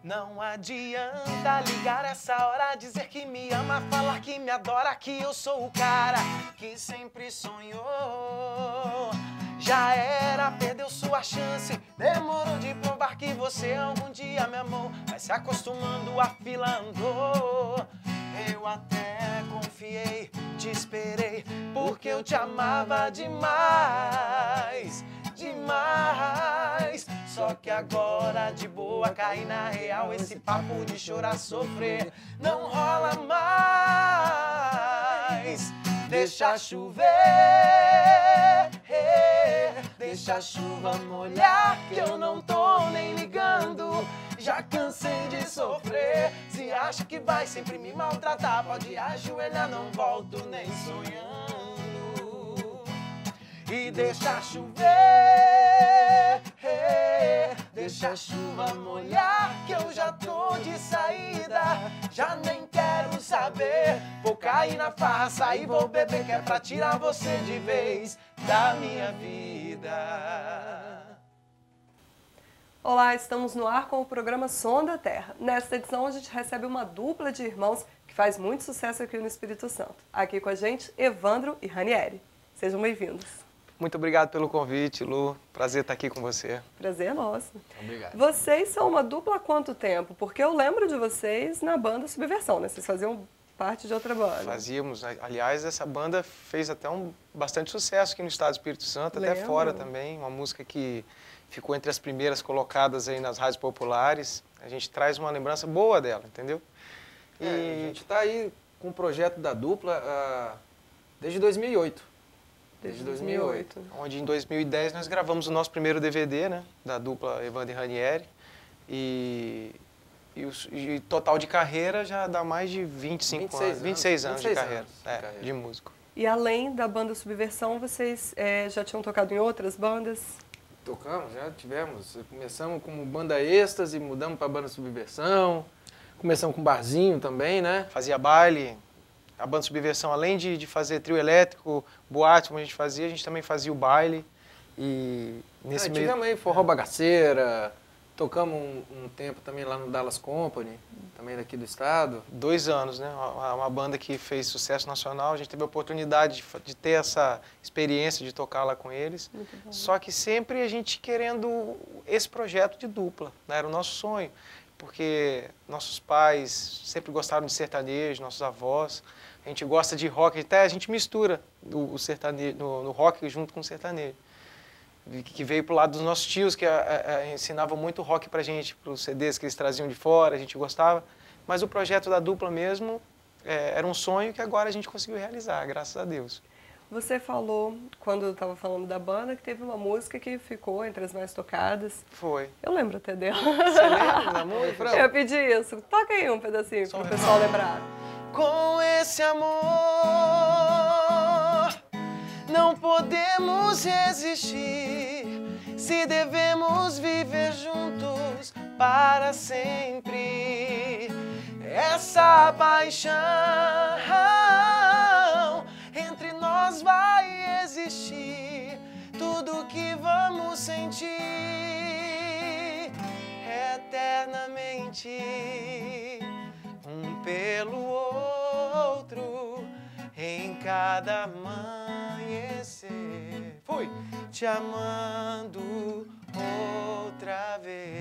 Não adianta ligar essa hora, dizer que me ama, falar que me adora, que eu sou o cara que sempre sonhou. Já era, perdeu sua chance, demorou de provar que você algum dia me amou. Mas se acostumando, a fila andou. Eu até confiei, te esperei, porque eu te amava demais, demais. Só que agora de boa caí na real, esse papo de chorar, sofrer não rola mais. Deixa chover, deixa a chuva molhar, que eu não tô nem ligando. Já cansei de sofrer. Se acha que vai sempre me maltratar, pode ajoelhar, não volto nem sonhando. E deixa chover, deixa a chuva molhar, que eu já tô de saída, já nem quero saber. Vou cair na farra, sair, vou beber, que é pra tirar você de vez da minha vida. Olá, estamos no ar com o programa Som da Terra. Nesta edição a gente recebe uma dupla de irmãos que faz muito sucesso aqui no Espírito Santo. Aqui com a gente, Evandro e Ranieri. Sejam bem-vindos. Muito obrigado pelo convite, Lu. Prazer estar aqui com você. Prazer é nosso. Obrigado. Vocês são uma dupla há quanto tempo? Porque eu lembro de vocês na banda Subversão, né? Vocês faziam parte de outra banda. Fazíamos. Aliás, essa banda fez até bastante sucesso aqui no estado do Espírito Santo, até fora também. Uma música que ficou entre as primeiras colocadas aí nas rádios populares. A gente traz uma lembrança boa dela, entendeu? E a gente está aí com o projeto da dupla desde 2008. Desde 2008. Onde em 2010 nós gravamos o nosso primeiro DVD, né? Da dupla Evandro e Ranieri. E total de carreira já dá mais de 26 anos de carreira, de músico. E além da banda Subversão, vocês já tinham tocado em outras bandas? Tocamos, já tivemos. Começamos como banda êxtase, mudamos para banda Subversão. Começamos com barzinho também, né? Fazia baile. A banda Subversão, além de fazer trio elétrico, boate, como a gente também fazia o baile. E nesse meio... Tivemos aí forró bagaceira, tocamos um tempo também lá no Dallas Company, também daqui do estado. 2 anos, né? Uma banda que fez sucesso nacional. A gente teve a oportunidade de ter essa experiência de tocar lá com eles. Só que sempre a gente querendo esse projeto de dupla, né? Era o nosso sonho. Porque nossos pais sempre gostaram de sertanejo, nossos avós. A gente gosta de rock, até a gente mistura o sertanejo, no rock junto com o sertanejo. Que veio pro lado dos nossos tios, que ensinavam muito rock pra gente, pros CDs que eles traziam de fora, a gente gostava. Mas o projeto da dupla mesmo era um sonho que agora a gente conseguiu realizar, graças a Deus. Você falou, quando eu estava falando da banda, que teve uma música que ficou entre as mais tocadas. Foi. Eu lembro até dela. Você lembra da música? Eu pedi isso. Toca aí um pedacinho para o pessoal lembrar. Com esse amor não podemos resistir, se devemos viver juntos para sempre. Essa paixão entre nós vai existir, tudo que vamos sentir eternamente, um pelo outro, em cada amanhecer. Fui te amando outra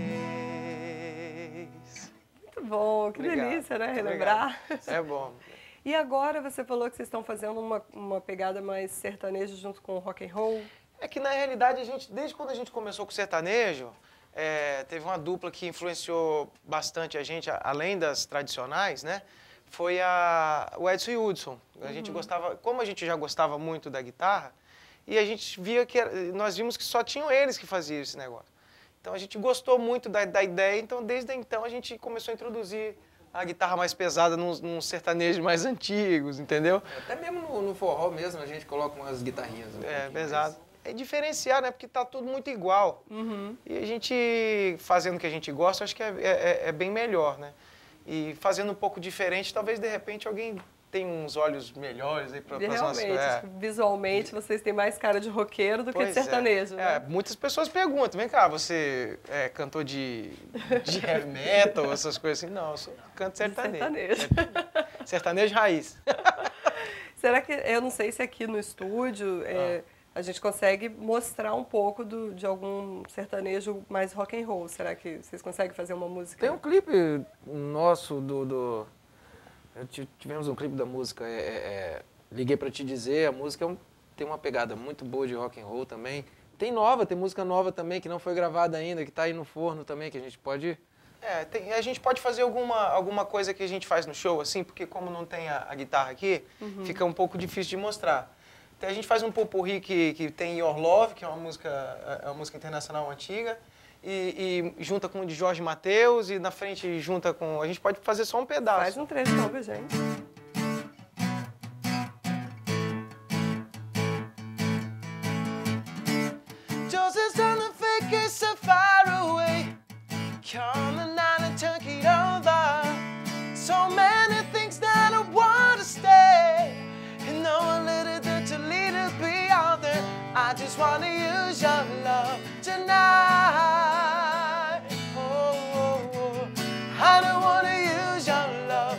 vez. Muito bom, que delícia, né? Relembrar. É bom. E agora você falou que vocês estão fazendo uma pegada mais sertaneja junto com o rock and roll. É que na realidade, desde quando a gente começou com o sertanejo, teve uma dupla que influenciou bastante a gente, além das tradicionais, né? Foi o Edson e o Hudson. A gente gostava, como a gente já gostava muito da guitarra, e a gente via nós vimos que só tinham eles que faziam esse negócio. Então a gente gostou muito da ideia, então desde então a gente começou a introduzir a guitarra mais pesada nos sertanejos mais antigos, entendeu? Até mesmo no forró mesmo a gente coloca umas guitarrinhas. Pesado. É diferenciar, né? Porque tá tudo muito igual. E a gente fazendo o que a gente gosta, acho que é bem melhor, né? E fazendo um pouco diferente, talvez de repente alguém tem uns olhos melhores aí para as nossas... Realmente, visualmente, vocês têm mais cara de roqueiro do que de sertanejo, né? Muitas pessoas perguntam, vem cá, você é cantor de heavy metal, essas coisas assim? Não, eu canto sertanejo. Sertanejo raiz. Será que, eu não sei se aqui no estúdio a gente consegue mostrar um pouco de algum sertanejo mais rock and roll? Será que vocês conseguem fazer uma música? Tem um clipe nosso tivemos um clipe da música Liguei Pra Te Dizer. A música tem uma pegada muito boa de rock and roll também. Tem música nova também, que não foi gravada ainda, que está aí no forno também, que a gente pode... a gente pode fazer alguma coisa que a gente faz no show, assim, porque como não tem a guitarra aqui, fica um pouco difícil de mostrar. Então a gente faz um popurrí que tem Your Love, que é uma música internacional antiga, e junta com o de Jorge Mateus, e na frente junta com... A gente pode fazer só um pedaço. Faz um trecho então pra gente. Joseph's on the fake is so far away. Come the night and take it over. So many things that I want to stay. And no one little bit to lead it be out there. I just want to use your love tonight. I don't want to use your love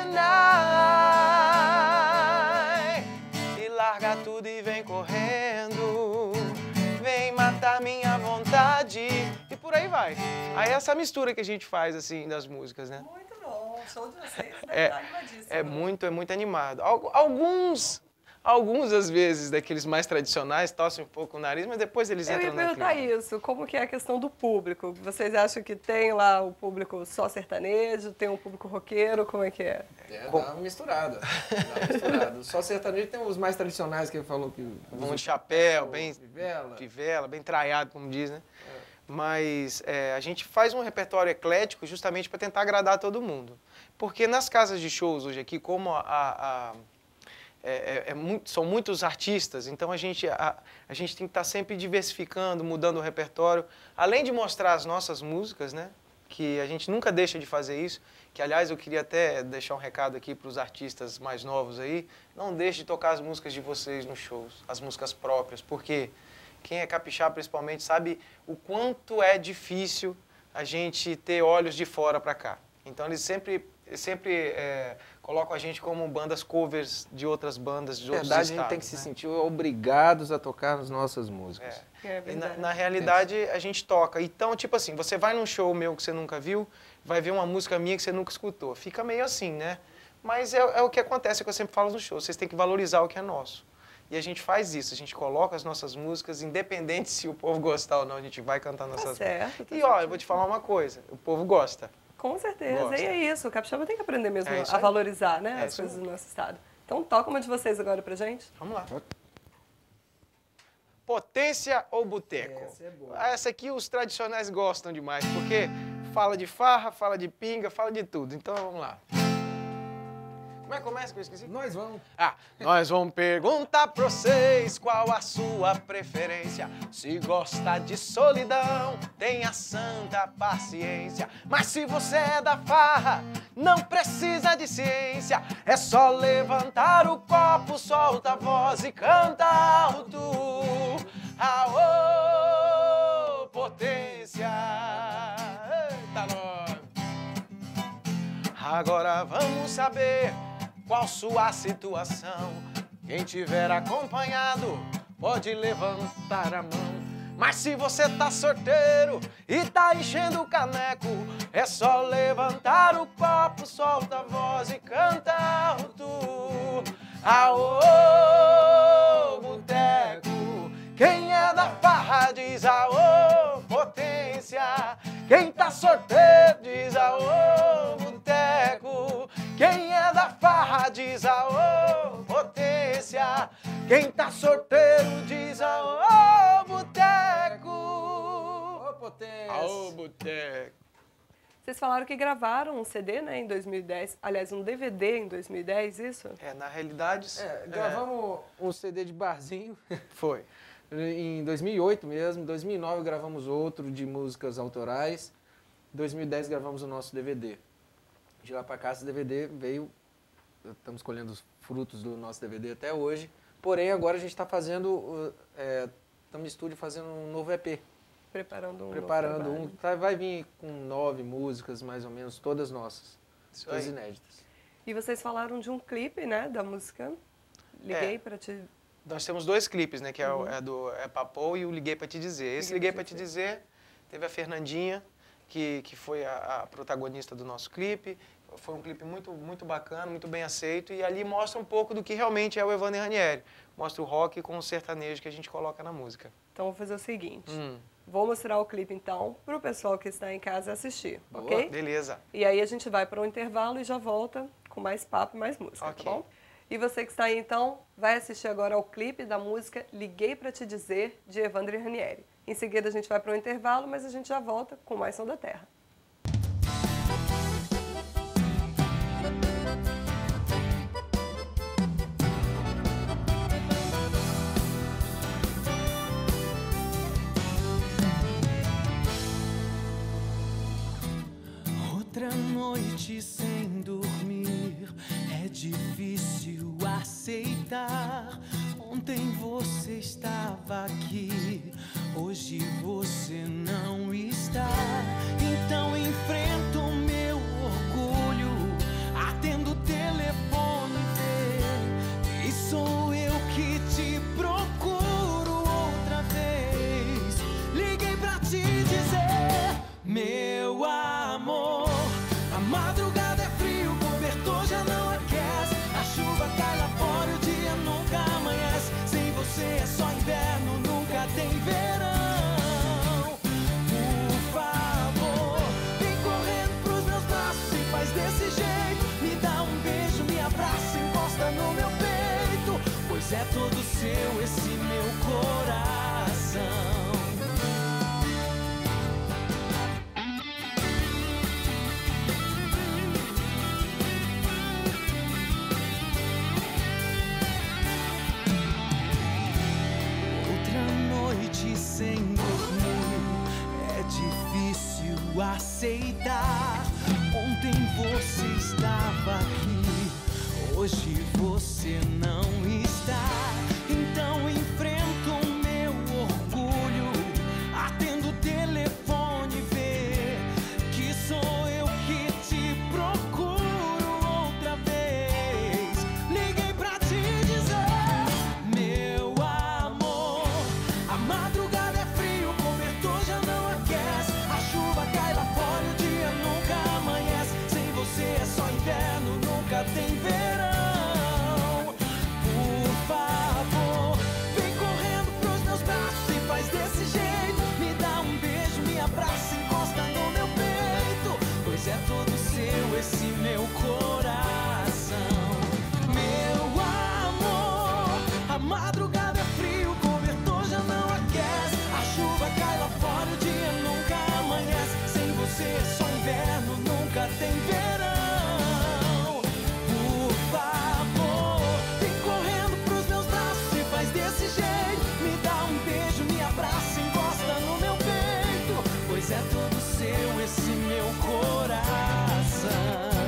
tonight. E larga tudo e vem correndo. Vem matar minha vontade. E por aí vai. Aí essa mistura que a gente faz, assim, das músicas, né? Muito bom. O show de vocês é muito animado. Alguns, às vezes, daqueles mais tradicionais, tossem um pouco o nariz, mas depois eles entram no clima. Eu ia perguntar isso, como que é a questão do público? Vocês acham que tem lá o público só sertanejo, tem um público roqueiro, como é que é? Dá uma misturada. Só sertanejo tem os mais tradicionais que ele falou que... Vão de chapéu, bem... Fivela, bem traiado, como diz, né? Mas a gente faz um repertório eclético justamente para tentar agradar todo mundo. Porque nas casas de shows hoje aqui, como são muitos artistas, então a gente tem que estar sempre diversificando, mudando o repertório, além de mostrar as nossas músicas, né? Que a gente nunca deixa de fazer isso, que aliás eu queria até deixar um recado aqui para os artistas mais novos aí, não deixe de tocar as músicas de vocês nos shows, as músicas próprias, porque quem é capixaba principalmente sabe o quanto é difícil a gente ter olhos de fora para cá. Então eles sempre colocam a gente como bandas covers de outras bandas, de outros estados. A gente tem que se sentir obrigados a tocar nas nossas músicas. Na realidade, a gente toca. Então, tipo assim, você vai num show meu que você nunca viu, vai ver uma música minha que você nunca escutou. Fica meio assim, né? Mas é o que acontece, é o que eu sempre falo no show. Vocês têm que valorizar o que é nosso. E a gente faz isso, a gente coloca as nossas músicas, independente se o povo gostar ou não, a gente vai cantar nossas músicas. E ó, eu vou te falar uma coisa, o povo gosta. Com certeza, Gosta. E é isso, o capixaba tem que aprender mesmo a valorizar, né, as coisas do nosso estado. Então toca uma de vocês agora pra gente. Vamos lá. Potência ou Boteco? Essa é boa. Essa aqui os tradicionais gostam demais, porque fala de farra, fala de pinga, fala de tudo. Então vamos lá. Como é que começa que eu esqueci? Nós vamos. Nós vamos perguntar pra vocês qual a sua preferência. Se gosta de solidão, tenha santa paciência. Mas se você é da farra, não precisa de ciência. É só levantar o copo, solta a voz e canta alto. Aô, potência! Eita, nós! Agora vamos saber qual sua situação. Quem tiver acompanhado pode levantar a mão. Mas se você tá sorteiro e tá enchendo o caneco, é só levantar o copo, solta a voz e canta alto. Aô, boteco! Quem é da farra diz aô, potência! Quem tá sorteiro diz aô, boteco! Quem é da farra diz aô, potência! Quem tá sorteiro diz aô, boteco! Ô, potência! Aô, boteco! Vocês falaram que gravaram um CD, né, em 2010, aliás, um DVD em 2010, isso? Na realidade... Gravamos um CD de barzinho. Foi. Em 2008 mesmo, em 2009 gravamos outro de músicas autorais, em 2010 gravamos o nosso DVD. De lá pra cá esse DVD veio estamos colhendo os frutos do nosso DVD até hoje. Porém, agora a gente está fazendo, estamos no estúdio fazendo um novo EP. Preparando Vai vir com 9 músicas, mais ou menos, todas nossas. Todas inéditas. E vocês falaram de um clipe, né, da música Liguei Pra Te... Nós temos 2 clipes, né, que é do Papou e o Liguei Pra Te Dizer. Esse Liguei Pra Te Dizer teve a Fernandinha, que foi a protagonista do nosso clipe. Foi um clipe muito bacana, muito bem aceito, e ali mostra um pouco do que realmente é o Evandro e Ranieri. Mostra o rock com o sertanejo que a gente coloca na música. Então, vou fazer o seguinte. Vou mostrar o clipe, então, para o pessoal que está em casa assistir, ok? Beleza. E aí a gente vai para um intervalo e já volta com mais papo e mais música, tá bom? E você que está aí, então, vai assistir agora ao clipe da música Liguei Pra Te Dizer, de Evandro e Ranieri. Em seguida a gente vai para um intervalo, mas a gente já volta com mais Som da Terra. Outra noite sem dormir, é difícil aceitar. Ontem você estava aqui, hoje você não está. Então enfrento o meu orgulho, atendo o telefone e sou eu que te procuro outra vez. Liguei pra te dizer, meu amor. A madrugada é frio, o cobertor já não aquece. A chuva cai lá fora e o dia nunca amanhece. Sem você é só inverno, nunca tem verão. Por favor, vem correndo pros meus braços e faz desse jeito. Me dá um beijo, me abraça, encosta no meu peito. Pois é todo seu esse meu coração. Sem dormir, é difícil aceitar. Ontem você estava aqui, hoje você não está. Então enfrento o meu orgulho, atendo o telefone e vê que sou eu que te procuro outra vez. Liguei pra te dizer, meu amor, a madrugada é frio, o cobertor já não aquece. A chuva cai lá fora e o dia nunca amanhece. Sem você é só inverno, nunca tem verão. Por favor, vem correndo pros meus braços e faz desse jeito. Me dá um beijo, me abraça, encosta no meu peito. Pois é todo seu esse meu coração. Meu amor, a madrugada é frio, o cobertor já não aquece. A chuva cai lá fora, o dia nunca amanhece. Sem você é só inverno, nunca tem verão. Por favor, vem correndo pros meus braços e faz desse jeito. Me dá um beijo, me abraça, encosta no meu peito. Pois é todo seu esse meu coração.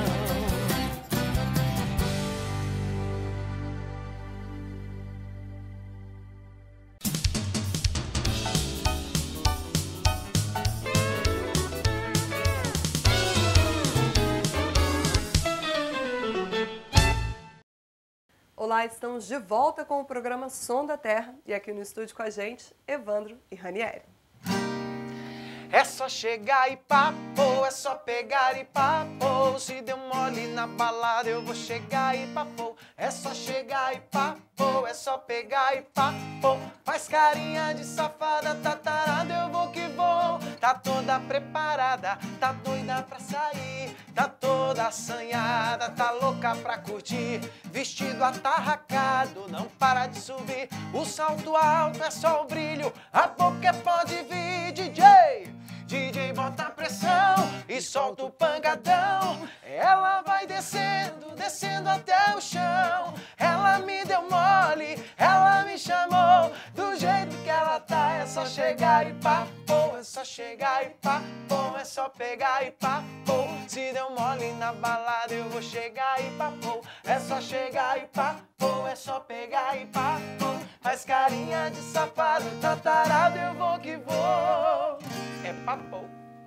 Olá, estamos de volta com o programa Som da Terra e aqui no estúdio com a gente, Evandro e Ranieri. É só chegar e papo, é só pegar e papo. Se deu mole na balada, eu vou chegar e papo. É só chegar e papo, é só pegar e papo. Faz carinha de safada, tá tarada, eu vou que vou. Tá toda preparada, tá doida pra sair. Tá toda assanhada, tá louca pra curtir. Vestido atarracado, não para de subir. O salto alto é só o brilho, a boca pode vir, DJ. DJ bota a pressão e solta o pancadão. Ela vai descendo, descendo até o chão. Ela me deu mole, ela me chamou. Do jeito que ela tá, é só só chegar e pá, pô, é só chegar e pá, pô, é só pegar e pá, pô. Se deu mole na balada eu vou chegar e pá, pô, é só chegar e pá, pô, é só pegar e pá, pô. Faz carinha de safado, tá tarado, eu vou que vou. É pá, pô.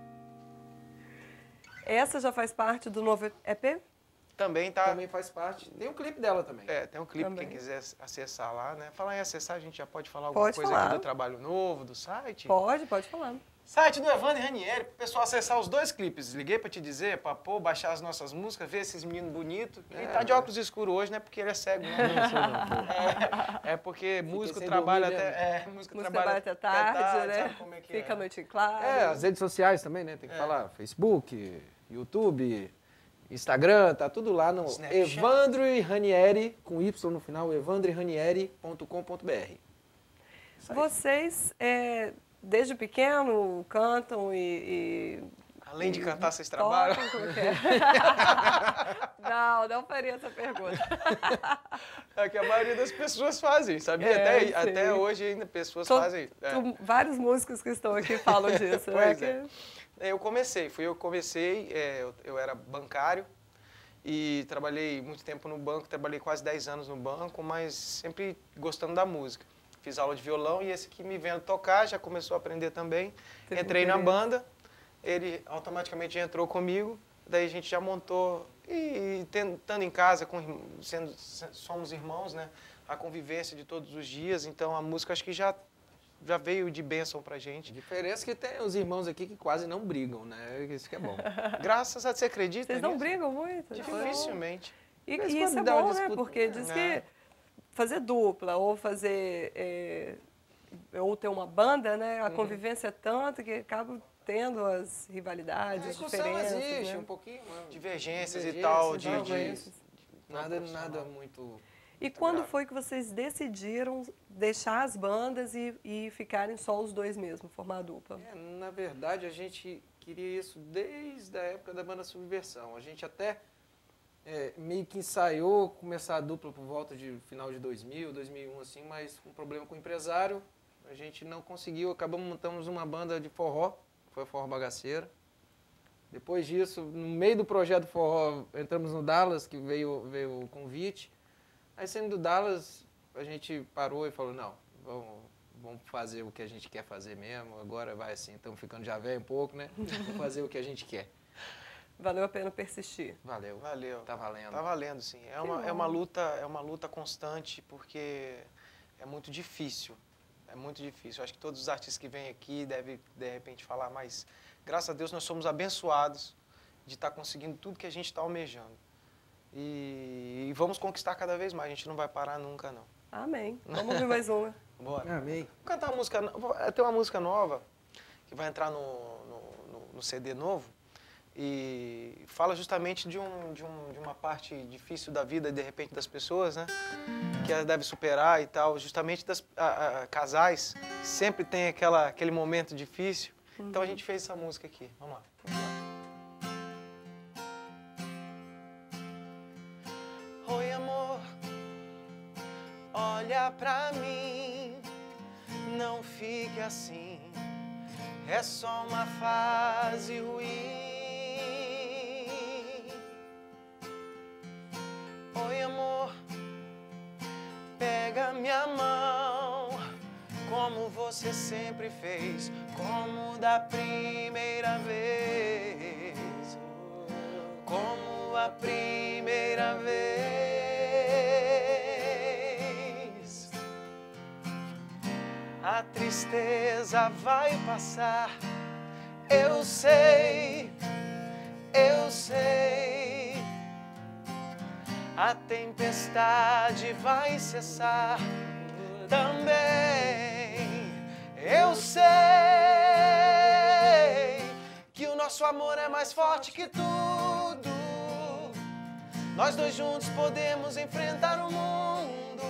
Essa já faz parte do novo EP? Também tá. Também faz parte. Tem um clipe dela também. É, tem um clipe, Também. quem quiser acessar lá, né? Falar em acessar, a gente já pode falar alguma Pode coisa falar. aqui do trabalho novo, do site? Pode falar. Site do Evandro Ranieri, pro pessoal acessar os dois clipes. Liguei pra te dizer, pra pôr, baixar as nossas músicas, ver esses meninos bonitos. Ele tá de óculos escuros hoje, não é porque ele é cego, não. É porque músico sem trabalha dormir até... Música trabalha até tarde, né? sabe como é que Fica a é. noite em claro. As redes sociais também, né? Tem que falar. Facebook, YouTube, Instagram, tá tudo lá no Snapchat. Evandro e Ranieri, com Y no final, evandroranieri.com.br. Vocês, desde pequeno, cantam e Além de cantar, vocês trabalham? tocam? Como que é? Não faria essa pergunta. É que a maioria das pessoas fazem, sabia? É, até sim. hoje ainda pessoas Tô- fazem. Vários músicos que estão aqui falam disso, né? Pois é. Eu comecei, eu era bancário e trabalhei muito tempo no banco, trabalhei quase 10 anos no banco, mas sempre gostando da música. Fiz aula de violão e esse que me vendo tocar já começou a aprender também. Teve Entrei na interesse. banda, ele automaticamente já entrou comigo, daí a gente já montou e estando em casa, somos irmãos, né? A convivência de todos os dias, então a música acho que já veio de bênção pra A gente. diferença é que tem os irmãos aqui que quase não brigam, né? Isso que é bom. Graças a Deus, você acredita Vocês não nisso? brigam muito? Dificilmente. E Mas isso quando é dá uma bom, né? disputa- Porque diz que fazer dupla ou fazer ou ter uma banda, né? A convivência é tanta que acaba tendo as rivalidades, A as discussão diferenças, existe né? um pouquinho, mas Divergências e tal, divergências. nada muito... E quando grave. foi que vocês decidiram deixar as bandas e ficarem só os dois mesmo, formar a dupla? Na verdade, a gente queria isso desde a época da banda Subversão. A gente até meio que ensaiou começar a dupla por volta de final de 2000, 2001, assim, mas com um problema com o empresário, a gente não conseguiu, acabamos montando uma banda de forró, foi a Forró Bagaceira. Depois disso, no meio do projeto forró, entramos no Dallas, que veio o convite. Aí saindo do Dallas, a gente parou e falou, não, vamos fazer o que a gente quer fazer mesmo, agora vai assim, estamos ficando já velho um pouco, né? Vamos fazer o que a gente quer. Valeu a pena persistir. Valeu. Valeu. Tá valendo. Tá valendo, sim. É uma luta constante porque é muito difícil. É muito difícil. Eu acho que todos os artistas que vêm aqui devem, de repente, falar, mas graças a Deus nós somos abençoados de estar conseguindo tudo que a gente está almejando. E vamos conquistar cada vez mais. A gente não vai parar nunca, não. Amém. Vamos ouvir mais uma. Bora. Amém. Vou cantar uma música. Tem uma música nova que vai entrar no CD novo e fala justamente de uma parte difícil da vida, de repente, das pessoas, né? Que ela deve superar e tal. Justamente das casais que sempre tem aquele momento difícil. Então a gente fez essa música aqui. Vamos lá. Oi, amor, olha pra mim, não fique assim, é só uma fase ruim. Oi, amor, pega minha mão, como você sempre fez, como da primeira vez, como a primeira vez. A tristeza vai passar, eu sei, eu sei. A tempestade vai cessar também, eu sei que o nosso amor é mais forte que tudo. Nós dois juntos podemos enfrentar o mundo.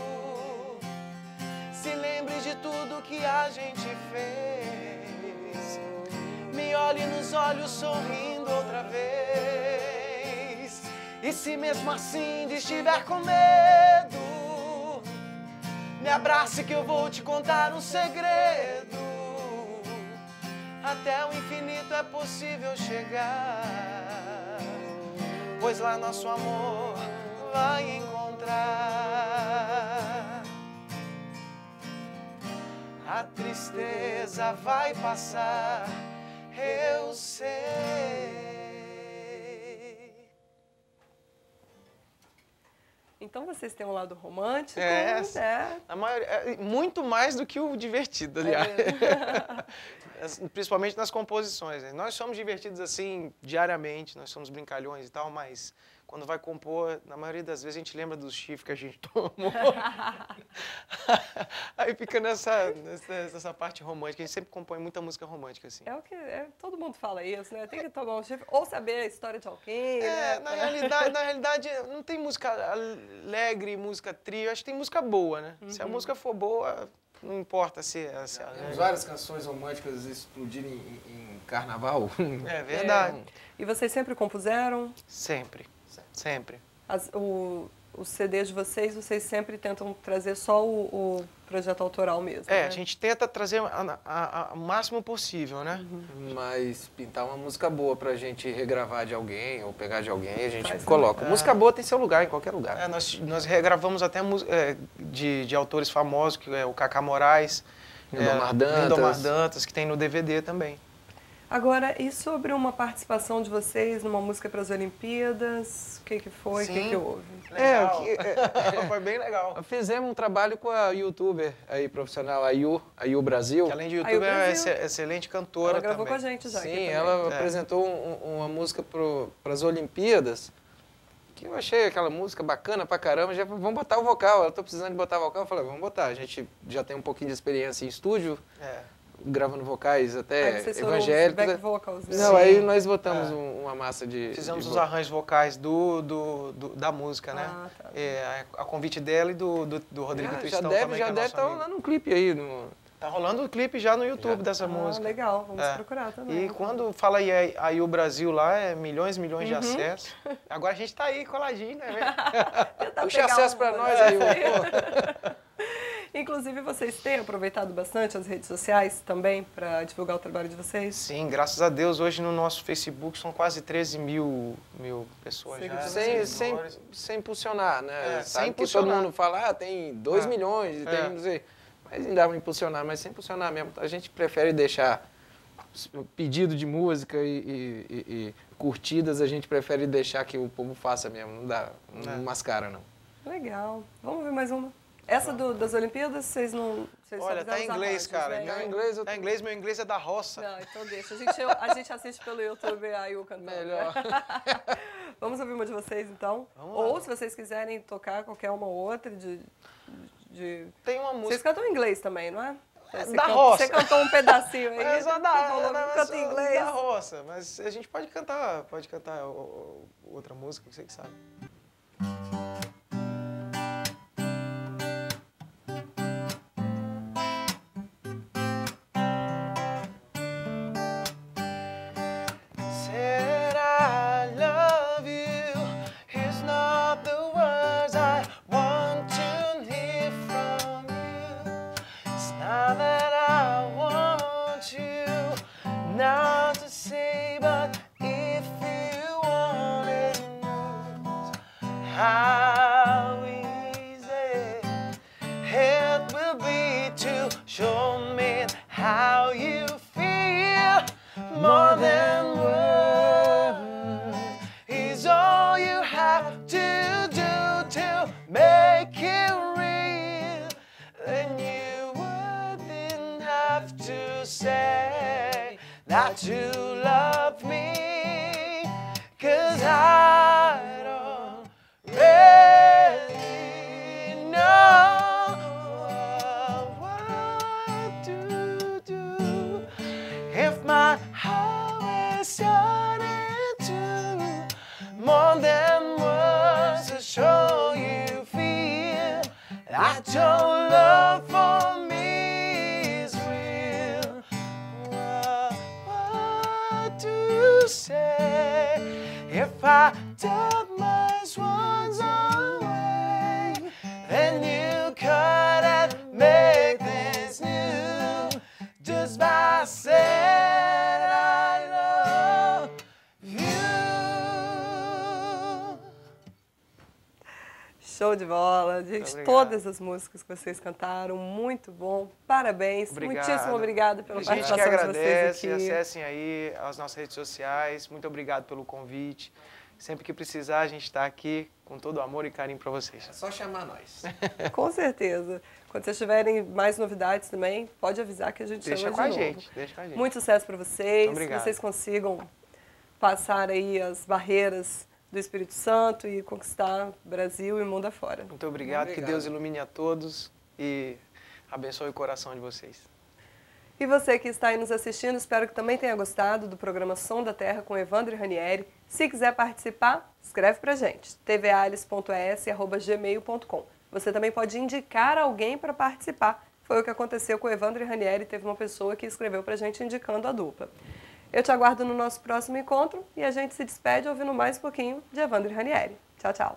Se lembre de tudo que a gente fez. Me olhe nos olhos sorrindo outra vez. E se mesmo assim estiver com medo, me abrace que eu vou te contar um segredo. até o infinito é possível chegar, pois lá nosso amor vai encontrar. A tristeza vai passar, eu sei. Então vocês têm um lado romântico, a maioria, muito mais do que o divertido, aliás. Principalmente nas composições. Né? Nós somos divertidos assim diariamente, nós somos brincalhões e tal, mas quando vai compor, na maioria das vezes a gente lembra dos chifres que a gente tomou. Aí fica nessa parte romântica. A gente sempre compõe muita música romântica, assim. Todo mundo fala isso, né? Tem que tomar um chifre, ou saber a história de alguém, né? Na realidade, não tem música alegre, música trio. Acho que tem música boa, né? Se a música for boa, não importa se... Temos várias canções românticas explodirem em carnaval. É verdade. E vocês sempre compuseram? Sempre. Os CDs de vocês sempre tentam trazer só o projeto autoral mesmo, né? A gente tenta trazer o máximo possível, né? Mas pintar uma música boa pra gente regravar de alguém ou pegar de alguém, a gente coloca. Música boa tem seu lugar em qualquer lugar. Nós regravamos até de autores famosos, que é o Cacá Moraes, Lindomar Dantas, que tem no DVD também. Agora, e sobre uma participação de vocês numa música para as Olimpíadas? O que foi? O que houve? Foi bem legal. Fizemos um trabalho com a youtuber aí, profissional, a Yu Brasil. Que além de youtuber, é excelente cantora também. Ela gravou com a gente já. Sim, ela apresentou uma música para as Olimpíadas, que eu achei aquela música bacana pra caramba. Já vamos botar o vocal, eu tô precisando de botar o vocal. Eu falei, vamos botar. A gente já tem um pouquinho de experiência em estúdio. Gravando vocais até evangélicos. Back vocals, né? Não, aí nós botamos uma massa de... Fizemos os arranjos vocais da música, né? Tá. A convite dela e do Rodrigo Tristão também, já deve estar rolando um clipe aí. Tá rolando o clipe já no YouTube dessa música. Legal, vamos procurar também. E quando fala aí o Brasil lá, é milhões de acessos. Agora a gente tá aí coladinho, né? Puxa acesso pra nós aí. Inclusive, vocês têm aproveitado bastante as redes sociais também para divulgar o trabalho de vocês? Sim, graças a Deus. Hoje no nosso Facebook são quase 13 mil pessoas já. Sem impulsionar, né? Sem impulsionar. Que todo mundo fala, tem 2 milhões, tem não sei. Mas não dá para impulsionar, mas sem impulsionar mesmo. A gente prefere deixar pedido de música e curtidas, a gente prefere deixar que o povo faça mesmo. Não dá, não mascara, não. Legal. Vamos ver mais uma. Essa das Olimpíadas, vocês não... Olha, tá em inglês, cara. Né? Tá em inglês, meu inglês é da roça. Não, então deixa. A gente assiste pelo YouTube a Yu cantando. Melhor. Vamos ouvir uma de vocês, então? Ou, se vocês quiserem tocar qualquer uma ou outra Tem uma música... Vocês cantam em inglês também, não é? Roça. Você cantou um pedacinho aí. É só canta em inglês. Da roça, mas a gente pode cantar outra música, você que sabe. How easy it will be to show me how you feel. More than words is all you have to do to make it real. Then you wouldn't have to say that you love me, 'cause I don't really know what to do if my heart is turning to more than words to show you feel that your love for me is real. What to say if I took my swans away? Then you couldn't make this new just by saying Show de bola. Gente, todas as músicas que vocês cantaram, muito bom. Parabéns. Obrigado. Muitíssimo obrigado pela participação de vocês aqui. A gente que agradece, acessem aí as nossas redes sociais. Muito obrigado pelo convite. Sempre que precisar, a gente está aqui com todo amor e carinho para vocês. É só chamar nós. Com certeza. Quando vocês tiverem mais novidades também, pode avisar que a gente chama de novo. Deixa com a gente. Muito sucesso para vocês. Obrigado. Que vocês consigam passar aí as barreiras do Espírito Santo e conquistar Brasil e mundo afora. Muito obrigado. Que Deus ilumine a todos e abençoe o coração de vocês. E você que está aí nos assistindo, espero que também tenha gostado do programa Som da Terra com Evandro Ranieri. Se quiser participar, escreve pra gente, tvalice.es@gmail.com. Você também pode indicar alguém para participar. Foi o que aconteceu com o Evandro Ranieri, teve uma pessoa que escreveu pra gente indicando a dupla. Eu te aguardo no nosso próximo encontro e a gente se despede ouvindo mais um pouquinho de Evandro Ranieri. Tchau, tchau.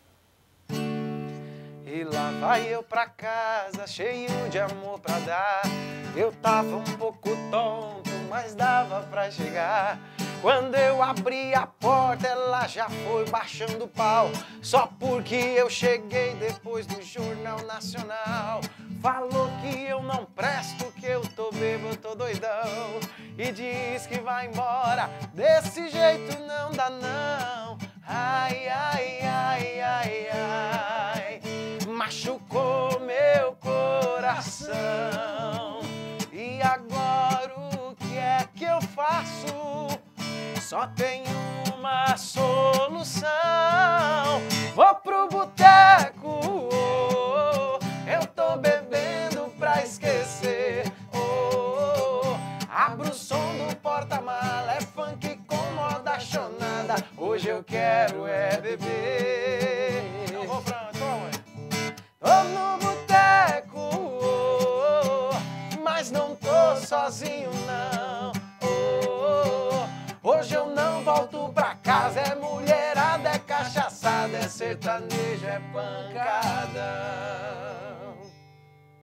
E lá vai eu pra casa, cheio de amor pra dar. Eu tava um pouco tonto, mas dava pra chegar. Quando eu abri a porta, ela já foi baixando o pau. Só porque eu cheguei depois do Jornal Nacional. Falou que eu não presto, que eu tô bêbado, eu tô doidão. E diz que vai embora, desse jeito não dá não. Ai, ai, ai, ai, ai. Machucou meu coração. E agora o que é que eu faço? Só tem uma solução. Vou pro boteco, eu tô bebendo pra esquecer. Abro o som do porta-mala, é funk com moda chonada. Hoje eu quero é beber. Eu vou pra toma. Tô no boteco, mas não tô sozinho não. Hoje eu não volto pra casa, é mulherada, é cachaçada, é sertanejo, é pancada.